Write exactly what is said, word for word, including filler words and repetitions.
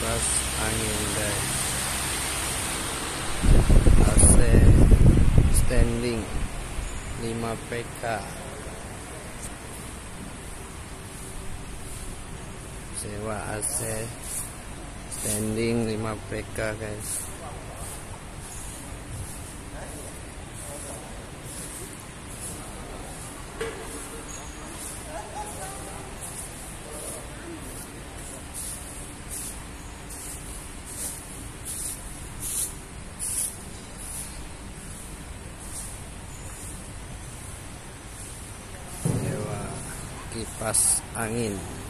kipas angin guys, A C standing lima P K, sewa A C standing lima P K guys. Kipas angin.